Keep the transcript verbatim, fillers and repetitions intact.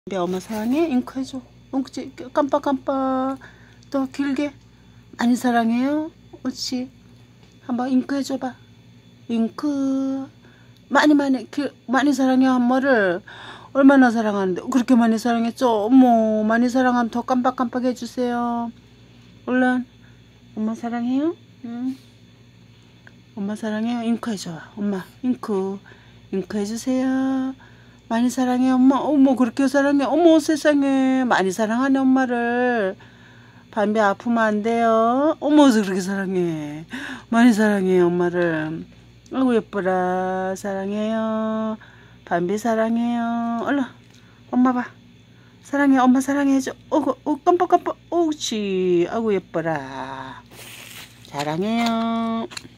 담비 엄마 사랑해? 잉크 해줘. 엉치 깜빡깜빡. 더 길게. 많이 사랑해요. 옳지. 한번 잉크 해줘봐. 잉크. 많이 많이 길, 많이 사랑해. 엄마를 얼마나 사랑하는데 그렇게 많이 사랑했죠? 어머, 많이 사랑하면 더 깜빡깜빡 해주세요. 얼른. 엄마 사랑해요? 응. 엄마 사랑해요. 잉크 해줘. 엄마 잉크. 잉크 해주세요. 많이 사랑해 엄마. 어머, 그렇게 사랑해. 어머, 세상에. 많이 사랑하네 엄마를. 담비 아프면 안 돼요. 어머, 그렇게 사랑해. 많이 사랑해 엄마를. 아이고 예뻐라. 사랑해요. 담비 사랑해요. 얼른 엄마 봐. 사랑해. 엄마 사랑해 해줘. 어구, 어, 깜빡깜빡. 옳지. 아이고 예뻐라. 사랑해요.